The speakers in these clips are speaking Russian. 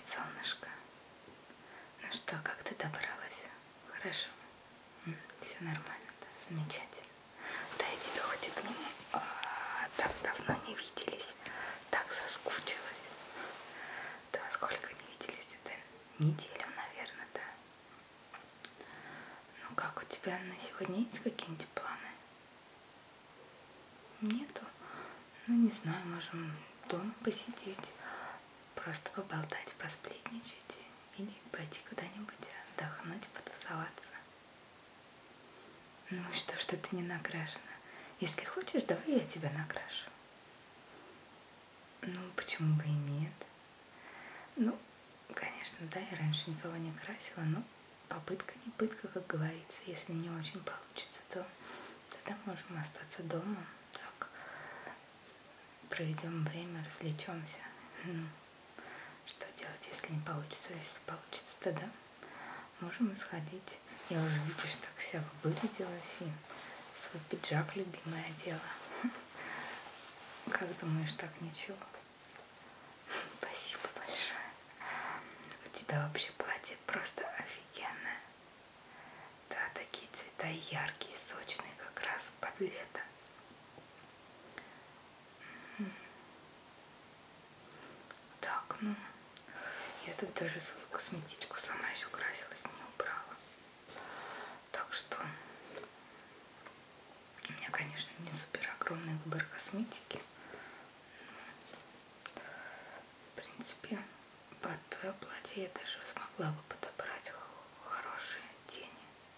солнышко. Ну что, как ты добралась? Хорошо? Все нормально, да? Замечательно. Да я тебя хоть и к нему так давно не виделись, так соскучилась. Да, сколько не виделись? Это неделю, наверное, да. Ну как, у тебя на сегодня есть какие-нибудь планы? Нету? Ну не знаю, можем дома посидеть, просто поболтать, посплетничать или пойти куда-нибудь отдохнуть, потусоваться. Ну и что ты не накрашена? Если хочешь, давай я тебя накрашу. Ну, почему бы и нет? Ну, конечно, да, я раньше никого не красила, но попытка не пытка, как говорится. Если не очень получится, то тогда можем остаться дома, так проведем время, развлечемся. Ну, что делать, если не получится? Если получится, тогда можем сходить. Я уже, видишь, так вся вырядилась и свой пиджак любимый одела. Как думаешь, так ничего? Спасибо большое. У тебя вообще платье просто офигенное. Да, такие цвета яркие, сочные, как раз под лето. Так, ну, я тут даже свою косметичку сама еще красилась, не убрала. Так что у меня, конечно, не супер огромный выбор косметики. Но, в принципе, под твое платье я даже смогла бы подобрать хорошие тени.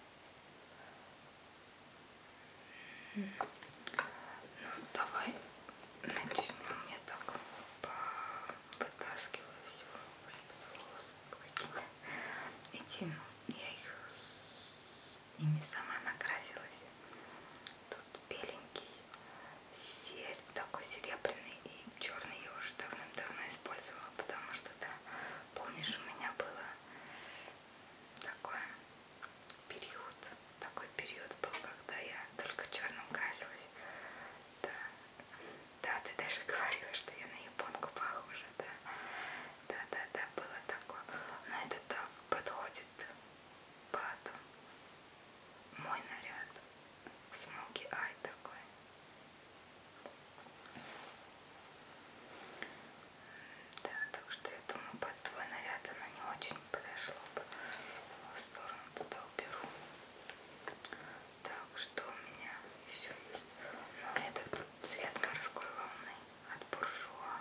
Ну, давай начнем. Я так вытаскиваю все. Господи, волосы какие-то. Этим я ими сама накрасилась. Тут беленький, такой серебряный и черный я уже давным-давно использовала, потому что, да, помнишь, у меня было такой период был, когда я только черным красилась. Да, да, ты даже говорила, что я на японку похожа, да. Да, было такое. Но это так подходит под мой наряд. Смоки ай такой. Да, так что я думаю, под твой наряд оно не очень подошло бы. В сторону туда уберу. Так, что у меня еще есть? Ну, этот цвет морской волны от буржуа.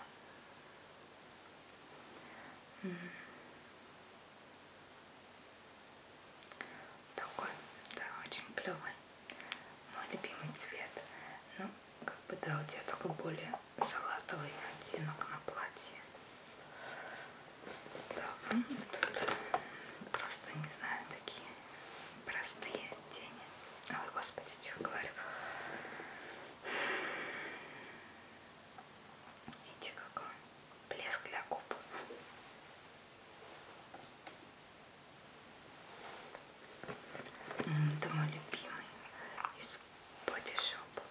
Такой, да, очень клевый. Мой любимый цвет. Ну, как бы, да, у тебя такой более салатовый оттенок на платье. Так, ну, тут просто, не знаю, такие простые тени. Ой, господи, что говорю. Видите, какой блеск для губ. Это мой любимый из Body Shop.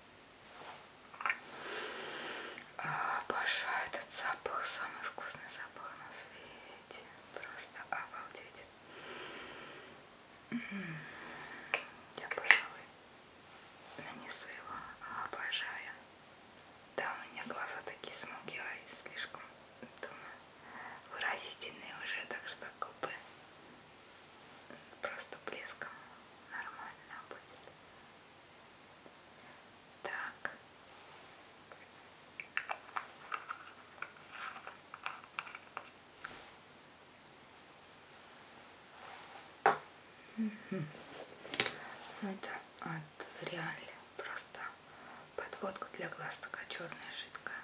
Обожаю этот запах, самый вкусный запах на свете. Просто обалдеть. Я, пожалуй, нанесу его. Обожаю. Да, у меня глаза такие смоки ай, слишком, думаю, выразительные уже, так что губы просто блеском нормально будет. Так. Ну, это от L'Oréal, просто подводка для глаз, такая черная, жидкая.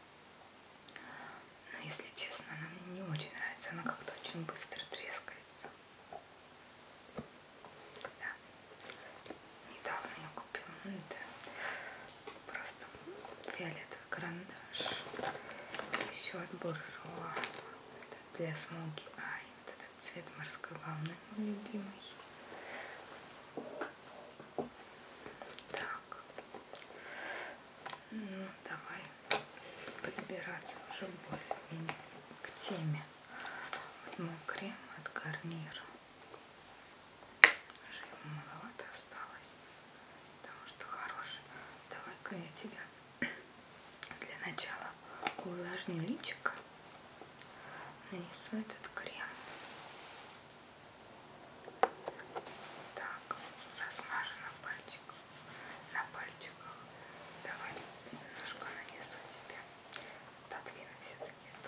Но, если честно, она мне не очень нравится, она как-то очень быстро трескается. Да. Недавно я купила, это просто фиолетовый карандаш, еще от буржуа, этот для смоки ай, этот цвет морской волны, мой любимый. Так, ну давай подбираться уже более-менее к теме. мой крем от Гарнир. Уже его маловато осталось, потому что хороший. Давай-ка я тебя для начала увлажню личико, нанесу этот крем. Так, размажу на пальчиках. Давай немножко нанесу тебе. Отодвину все-таки эту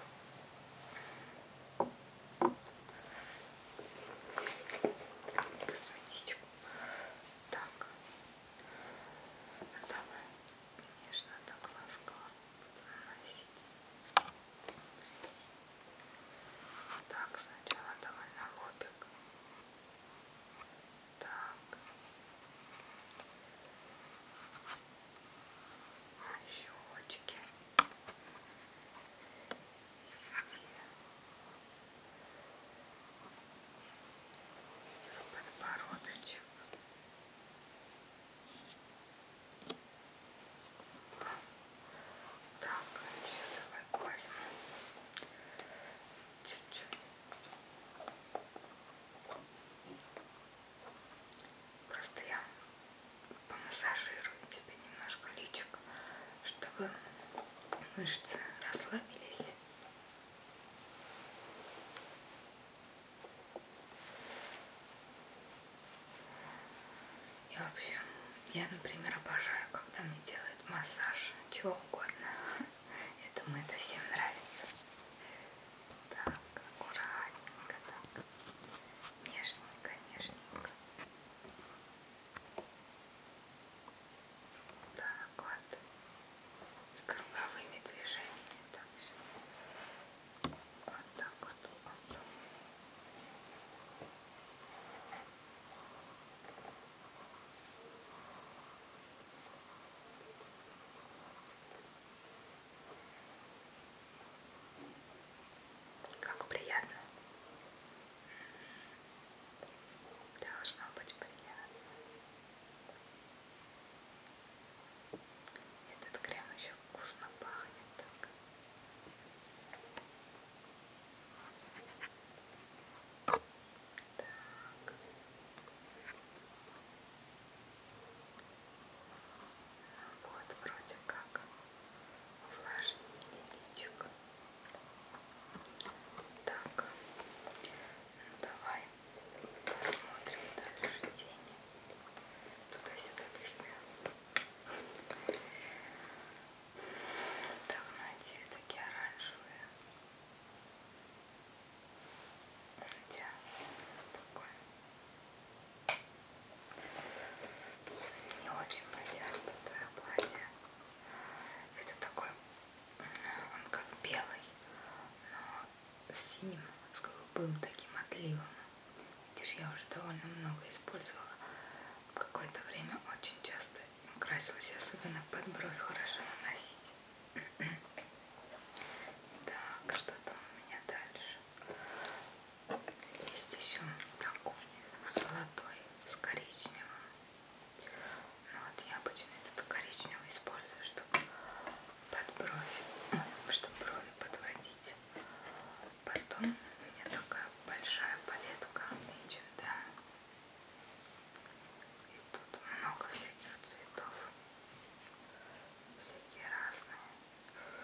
косметичку. Так, давай нежно так ласково буду наносить. Так, сначала давай на лобик. Так. Щечки. Подбородочек. Так, еще давай возьму чуть-чуть. Просто я помассажирую тебе немножко личико, чтобы мышцы расслабились. И вообще, я, например, обожаю, когда мне делают массаж, чего угодно. Я думаю, это всем нравится. Так, аккуратненько, так, нежненько, нежненько. Так вот. И круговыми движениями. Так, сейчас. Вот так вот. Оп. Как приятно. Должно быть приятно. Этот крем еще вкусно пахнет так. Так. Вот вроде как увлажнили личико. Так, ну давай посмотрим дальше тени. Туда-сюда двигаем. Так, ну эти такие оранжевые. Хотя такой не очень подходит под твое платье. Это такой, он как белый, но с синим, с голубым таким отливом. Видишь, я уже довольно много использовала. Какое-то время очень часто красилась, особенно под бровь хорошо наносить. Так, что там у меня дальше? Есть еще такой золотой с коричневым. Но вот я обычно этот коричневый использую, чтобы под бровь, чтобы брови подводить. Потом у меня такая большая палетка H&M. И тут много всяких цветов. Всякие разные.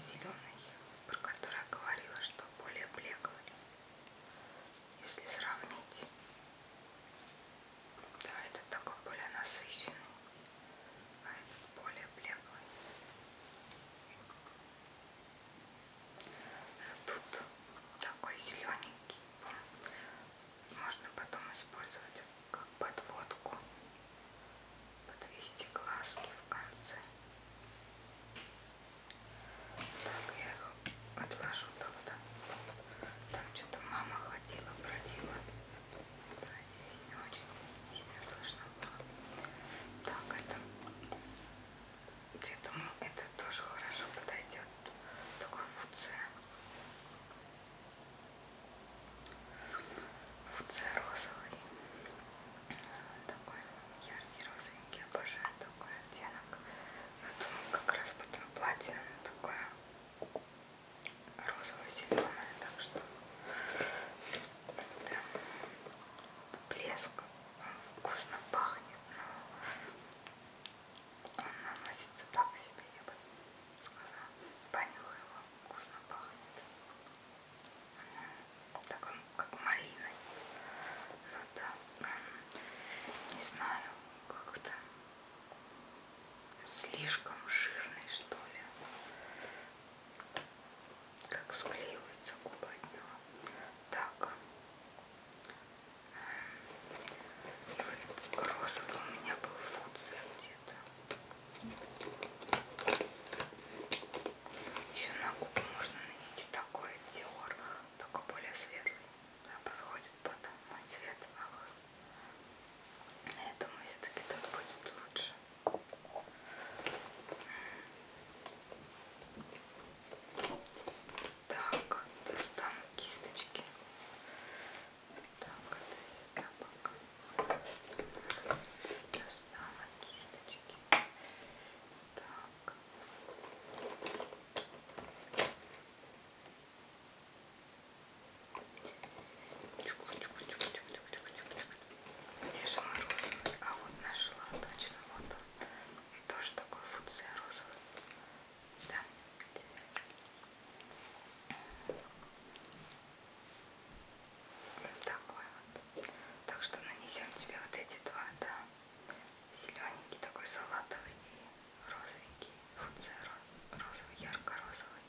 зеленый, про который я говорила, что более блеклый. Если сравнить, да, этот такой более насыщенный, а этот более блеклый. Но тут такой зелененький, можно потом использовать как подводку, подвести глазки в конце. Так, я их отложу тогда. Там что-то мама ходила, бродила. Надеюсь, не очень сильно слышно было. Так, это, я думаю, это тоже хорошо подойдет. Такой фуция. Фуция розовый. Такой яркий розовенький. Обожаю такой оттенок. Я думаю, как раз под твое платье оно такое розово-зеленое. Так что да, блеск. Он вкусно пахнет, но он наносится так себе, я бы сказала. Понюхай его, вкусно пахнет. Такой, как малиной. Ну да, не знаю, как-то слишком жирный, что ли. Как склеиваются губы от него. Так. И вот розовый у меня был фуция где-то. Еще на губы можно нанести такой Dior, только более светлый. Да, подходит под мой цвет волос. Но я думаю, все-таки тот будет лучше. Так, достану кисточки. Так, это сюда пока. Достану кисточки. Так. Где же мой розовый? А вот нашла, точно, вот он. Тоже такой фуция розовый. Да. Такой вот. Так что нанесем тебе вот эти два, да. Зелененький такой салатовый и розовенький. Фуция розовый, ярко-розовый.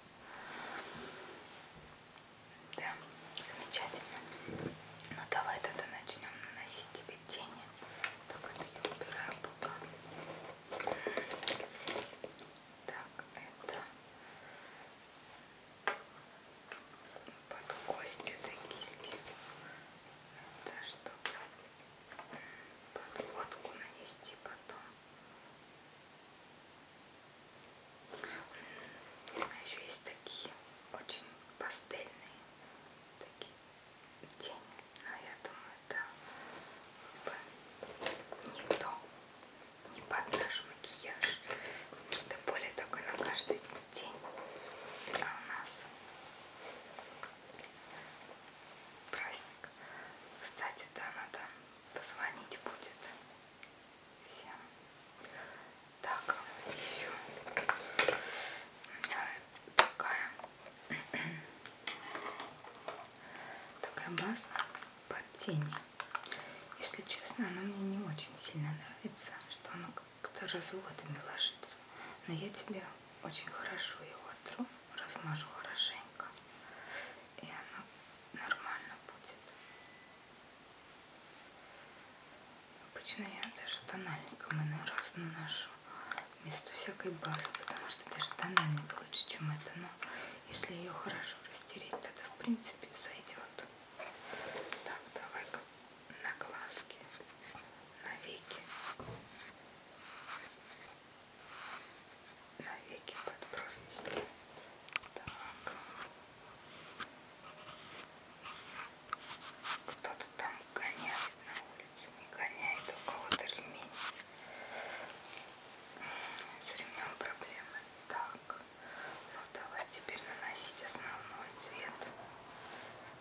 Да, замечательно. Ну давай тогда начнем наносить тебе тени. Так, это я убираю пока. Так, это под кость этой кисти. Это чтобы подводку нанести потом. А еще есть такие очень пастельные такие тени. Но я думаю, это не то, не под наш макияж. Это более такой на каждый день. А у нас праздник. Кстати, да, надо позвонить будет всем. Так, еще у меня такая база под тени. Если честно, она мне не очень сильно нравится, что она как-то разводами ложится. Но я тебе очень хорошо ее отру, размажу хорошенько, и она нормально будет. Обычно я даже тональником иной раз наношу вместо всякой базы, потому что даже тональник лучше, чем это. Но если ее хорошо растереть, тогда в принципе сойдет. Так, давай-ка на глазки, на веки. На веки под бровью. Так. Кто-то там гоняет на улице, не гоняет, у кого-то ремень. С ремнем проблемы. Так, ну давай теперь наносить основной цвет.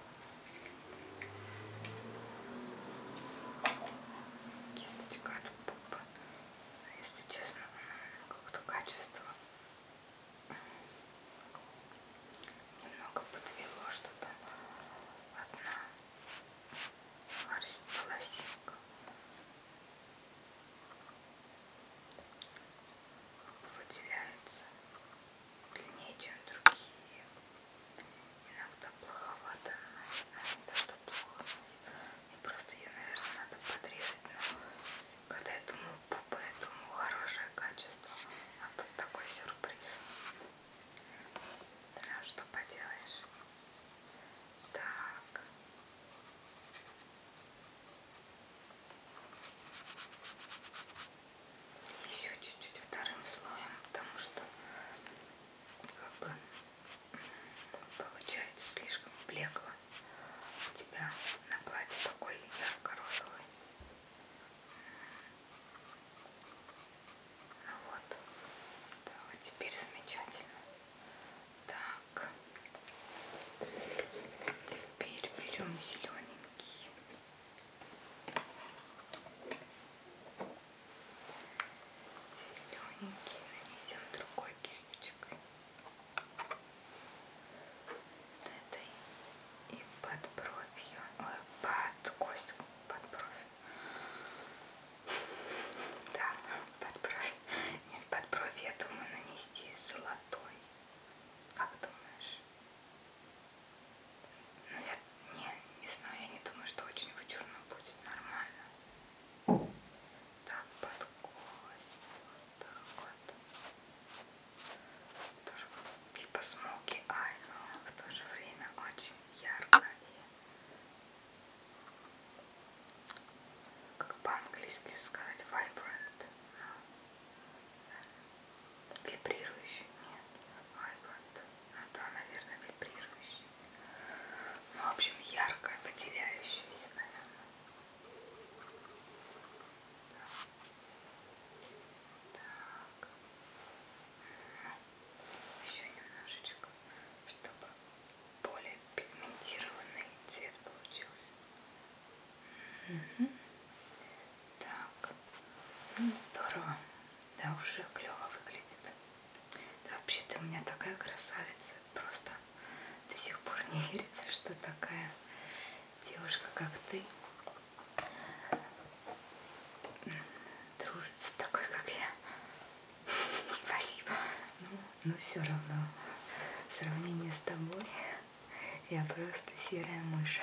Здорово. Да, уже клево выглядит. Да, вообще ты у меня такая красавица. Просто до сих пор не верится, что такая девушка, как ты, дружит с такой, как я. Спасибо. Но все равно в сравнении с тобой я просто серая мышь.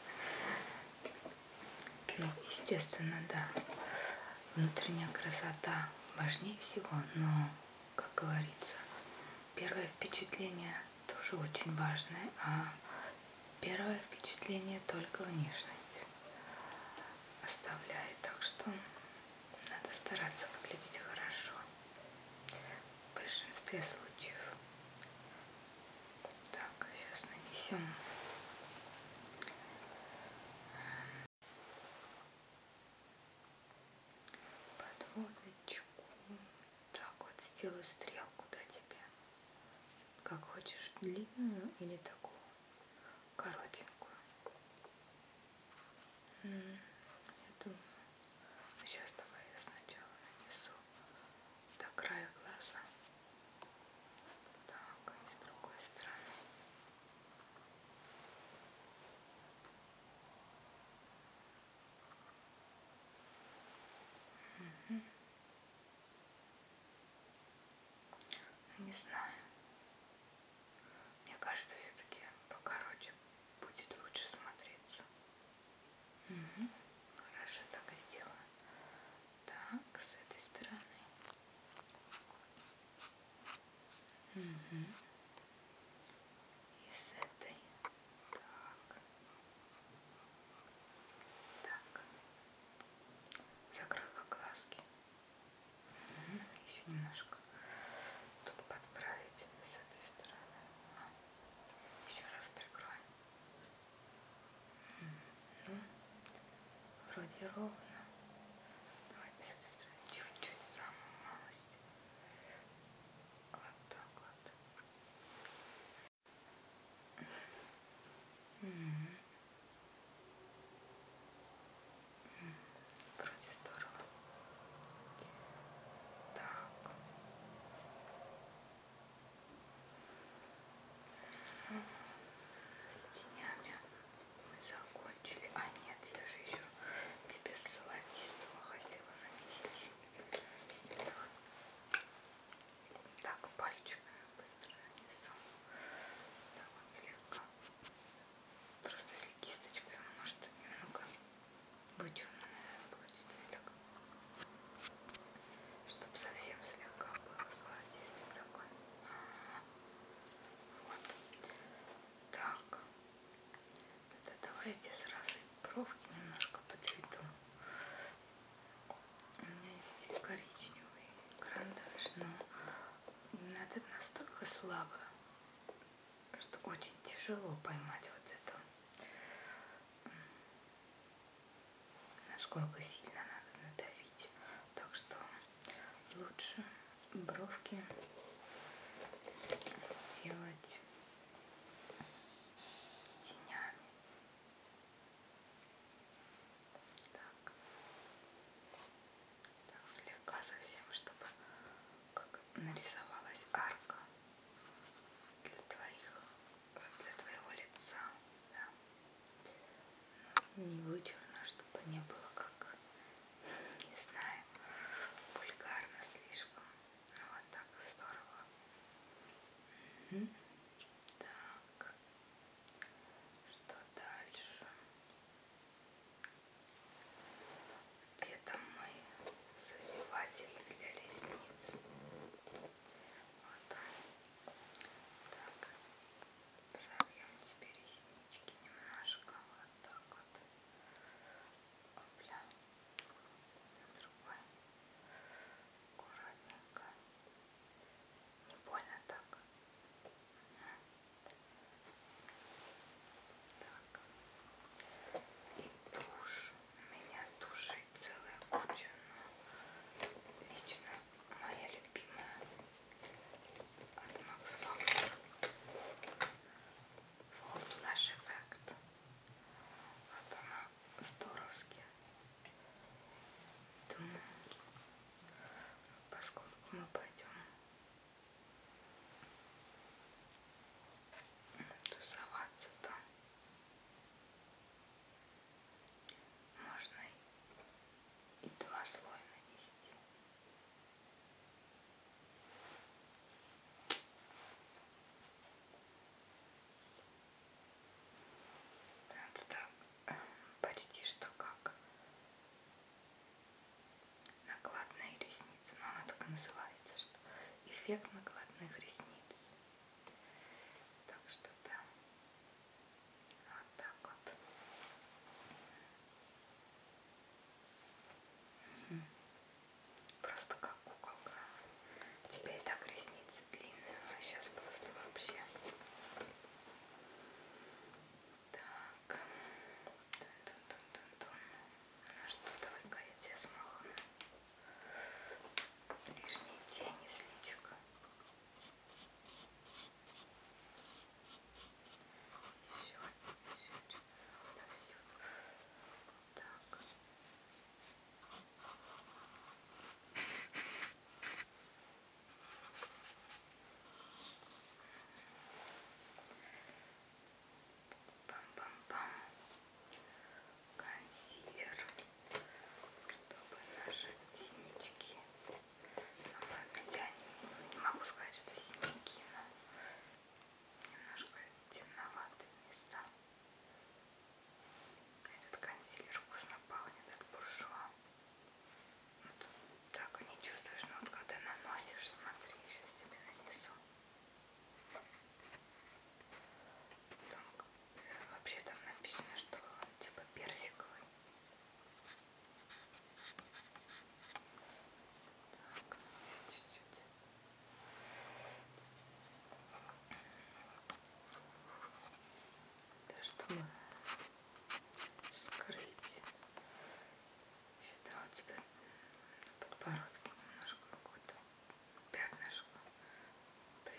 Ну, естественно, да. Внутренняя красота важнее всего, но, как говорится, первое впечатление тоже очень важное, а первое впечатление только внешность оставляет, так что надо стараться выглядеть хорошо в большинстве случаев. Так, сейчас нанесем подводочку. Так вот, сделаю стрелку, да, тебе. Как хочешь, длинную или такую коротенькую. Я думаю, сейчас давай я сначала нанесу до края глаза. Так, и с другой стороны. Ну, не знаю. Мне кажется, все-таки покороче будет лучше смотреться. Хорошо, так и сделаю. Так, с этой стороны. И с этой. Так. Так. Закрой как глазки. Еще немножко тут подправить с этой стороны. Еще раз прикрой. Ну, вроде ровно. Давай с этой стороны чуть-чуть, самую малость. Вот так вот. Вроде здорово. Так. С тенями мы закончили. А нет, я же еще тебе золотистого хотела нанести. Вот так пальчиками быстро нанесу. Так вот слегка. Просто если кисточкой, может немного вычурно, наверное, получится. И так, чтобы совсем слегка было золотистый такой. Вот. Так. Тогда давайте сразу бровки немножко подведу. У меня есть коричневый карандаш, но им надо настолько слабо, что очень тяжело поймать вот это, насколько сильно надо надавить. Так что лучше бровки делать тенями. Так, так слегка совсем, чтобы как нарисовалась арка для твоего лица, да. Но не вычурно, чтобы не было как, не знаю, вульгарно слишком. Ну, вот так здорово.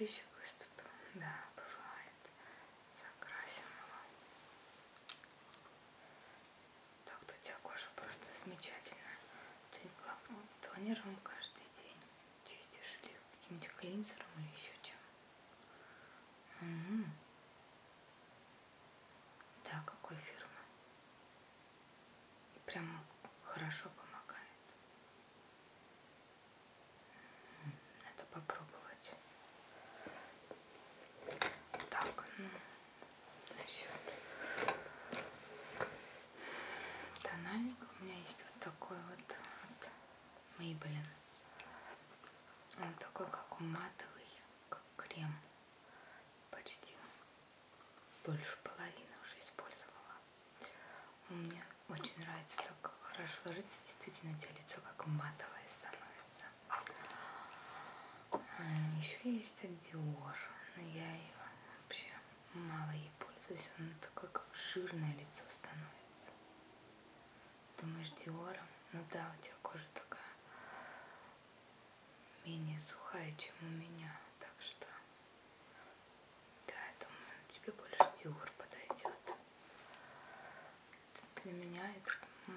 прыщик выступил. Да, бывает. Закрасим его. Так-то у тебя кожа просто замечательная. Ты как тонером каждый день чистишь или каким-нибудь клинсером или еще чем? Угу. Да, какой фирмы? Прям хорошо помогает. Надо попробовать. Так, ну, насчет тональника у меня есть вот такой вот от Maybelline. Он такой, как матовый, как крем. Почти больше половины уже использовала. Он мне очень нравится, так хорошо ложится. Действительно, у тебя лицо как матовое становится. Еще есть от Dior, но я ее вообще мало ей пользуюсь. Он такой, как жирное лицо становится. Думаешь, Диором? Ну да, у тебя кожа такая менее сухая, чем у меня. Так что, да, я думаю, тебе больше Dior подойдет. Для меня это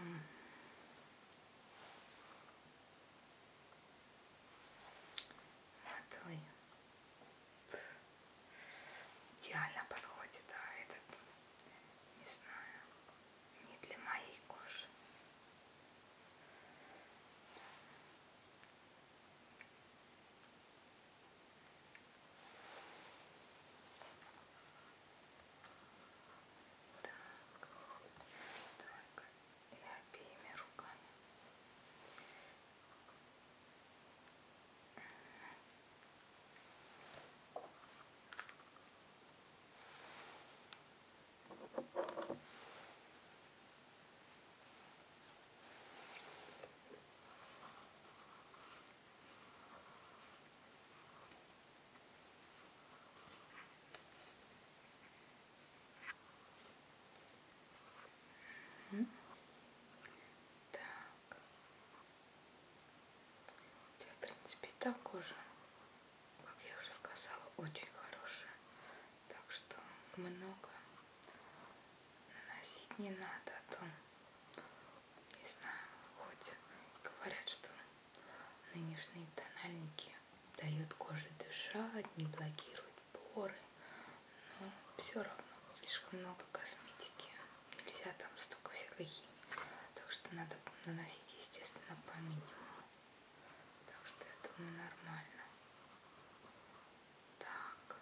матовый идеально подходит, а этот, не знаю, не для моей кожи. Так, давай-ка я обеими руками. Так, у тебя, в принципе, и так кожа, как я уже сказала, очень хорошая. Так что много наносить не надо, а то, не знаю, хоть говорят, что нынешние тональники дают коже дышать, не блокируют поры, но все равно слишком много косметики. Нельзя там столько всякой химии. Так что надо наносить, естественно, по минимуму. Так что я думаю, нормально. Так.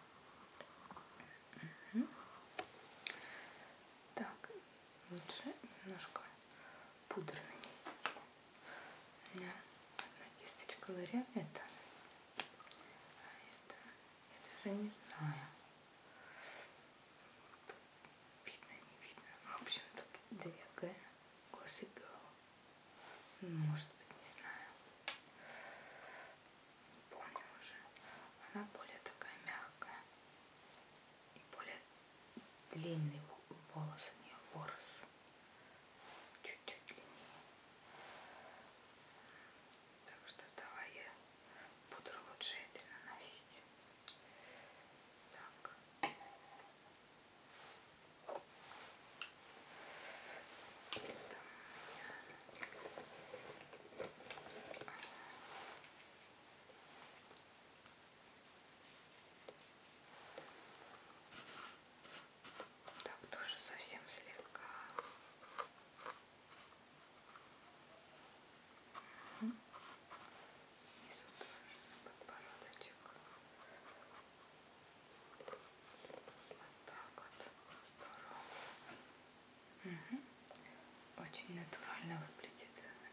Угу. Так, лучше немножко пудры нанести. У меня одна кисточка L'Oréal это. А это я даже не знаю. Тут видно, не видно. В общем, тут 2G Glossy Girl. Может быть, не знаю. Не помню уже. Она более такая мягкая. И более длинный волос у нее, ворс. Чуть-чуть длиннее. Так что давай я пудру лучше этой наносить. Так. Там у меня... Так, тоже совсем слегка. Внизу тоже подбородочек. Вот так вот. Здорово. Угу. Очень натурально выглядит.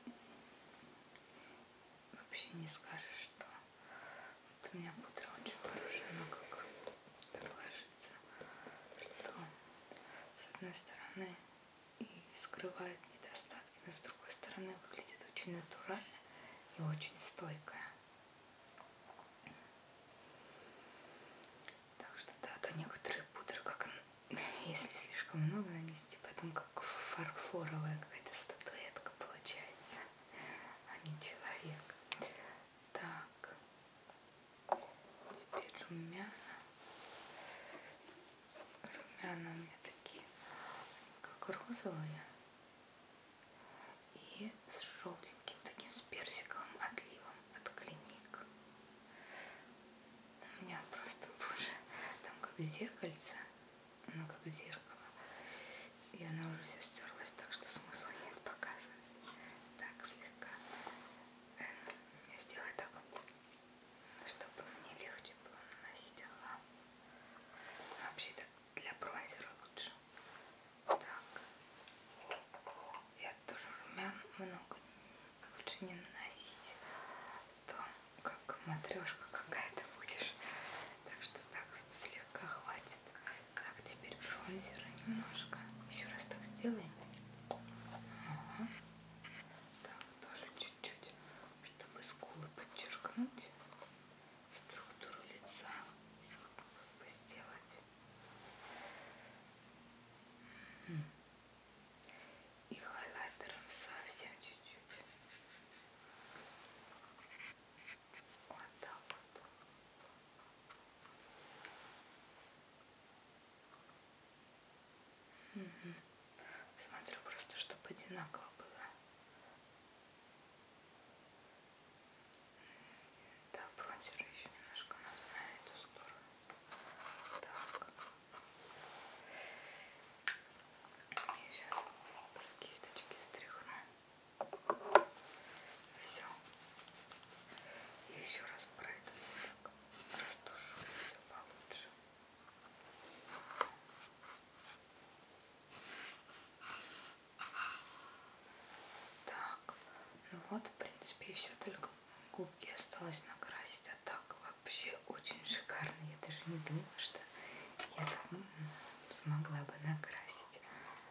Вообще не скажешь, что вот у меня пудра очень хорошая, но как так ложится, что с одной стороны и скрывает недостатки, но с другой стороны выглядит очень натурально и очень стойкая. Так что да, то некоторые пудры, как если слишком много нанести, потом как фарфоровая какая-то статуэтка получается, а не человек. Так, теперь румяна. она у меня такие, как розовые. И с желтеньким таким, с персиковым отливом от Клиник. У меня просто уже там как зеркальце, ну как зеркало. И она уже все стерлась, так что смысла нет показывать. Так, слегка. Я сделаю так, чтобы мне легче было наносить. Ага. Вообще это для бронзера лучше. Так. Я тоже румян много лучше не наносить. То как матрешка какая-то будешь. Так что так слегка хватит. Так, теперь бронзера немножко. Еще раз так сделаем. Ага. Так, тоже чуть-чуть, чтобы скулы подчеркнуть, структуру лица как бы сделать. И хайлайтером совсем чуть-чуть. Вот так вот. Угу. Смотрю просто, чтобы одинаково было. Да, бронзера еще немножко надо на эту сторону. Так. Я сейчас с кисточки стряхну. Все. И еще раз пройдусь, так растушу все получше. Так, ну вот в принципе и все, только губки осталось накрасить, а так вообще очень шикарно. Я даже не думала, что я так смогла бы накрасить.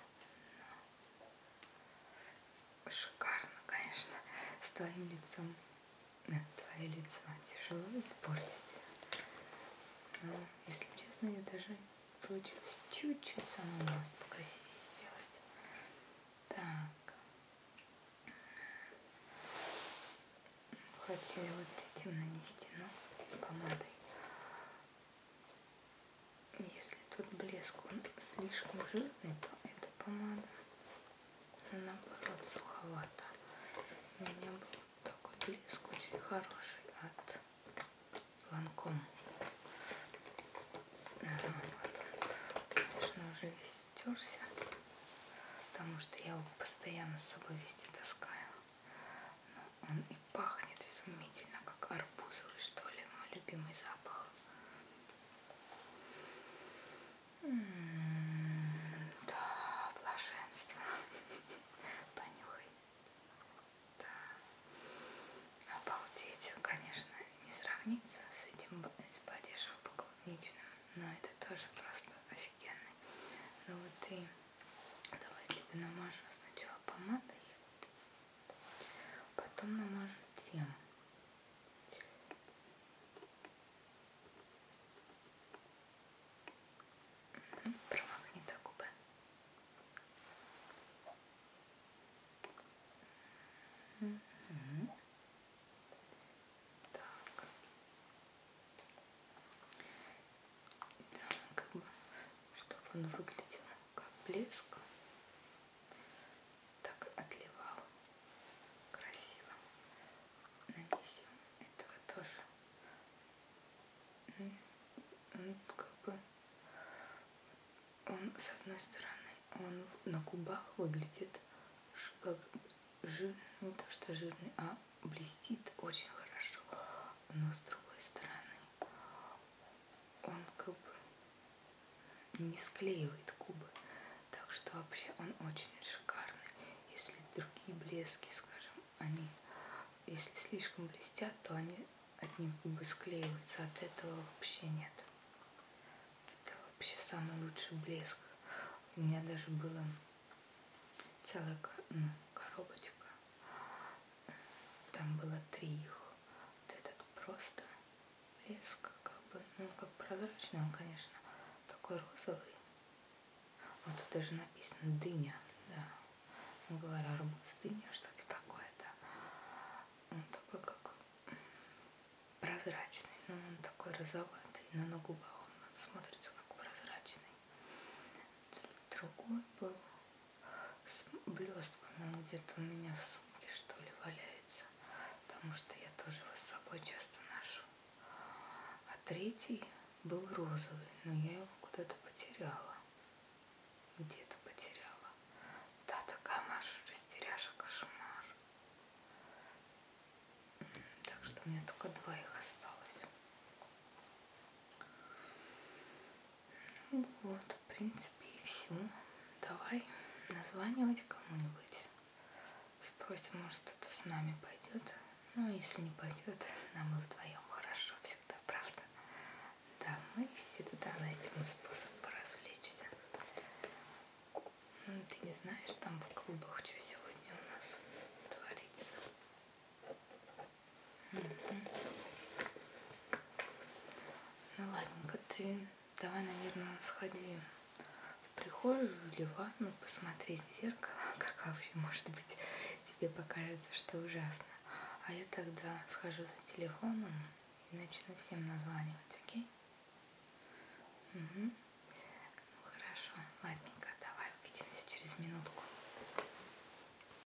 Но шикарно, конечно, с твоим лицом. Твое лицо тяжело испортить. Но, если честно, я даже получилось чуть-чуть саму нас покрасивее сделать. Так. Хотели вот этим нанести, но помадой. Если тут блеск, он слишком жирный, то эта помада, наоборот, суховата. У меня был такой блеск очень хороший от Ланком. Ага, вот он, конечно, уже весь стерся, потому что я его постоянно с собой везде таскаю. Но он и пахнет изумительно, как арбузовый, что ли, мой любимый запах. Да, блаженство. Понюхай. Да. Обалдеть, конечно, не сравнится с этим с Body Shop клубничным, но это тоже просто офигенный. Ну вот и давай тебе намажу сначала помадой, потом намажу тем. Промокни так губы. Так. И да, как бы, чтобы он выглядел как блеск, так отливал красиво. Нанесем этого тоже. Он как бы, он с одной стороны, он на губах выглядит как жир, не то что жирный, а блестит очень хорошо, но с другой стороны он как бы не склеивает губы, так что вообще он очень шикарный. Если другие блески, скажем, они, если слишком блестят, то они от них губы склеиваются, от этого вообще нет. Это вообще самый лучший блеск. У меня даже была целая коробочка. Там было 3 их. Вот этот просто блеск, как бы, ну как прозрачный, он, конечно, такой розовый. Вот тут даже написано дыня, да. Я говорю, арбуз, дыня, что-то такое-то. Он такой как прозрачный, но он такой розоватый, но на губах он смотрится как прозрачный. дорогой был, с блестками. Он где-то у меня в сумке, что ли, валяется, потому что я тоже его с собой часто ношу. А третий был розовый, но я его куда-то потеряла. Где-то потеряла. Да, такая Маша растеряша, кошмар. Так что у меня только 2 их осталось. Ну вот, в принципе, и все. Давай названивать кому-нибудь. Спросим, может, кто-то с нами пойдет. Ну, если не пойдет, нам и вдвоем хорошо всегда, правда? Да, мы всегда найдем способ поразвлечься. Ну, ты не знаешь, там в клубах, что сегодня у нас творится? Ну, ладненько, ты давай, наверное, сходи в прихожую или в ванну, посмотри в зеркало, как вообще, может быть, тебе покажется, что ужасно. А я тогда схожу за телефоном и начну всем названивать, окей? Угу.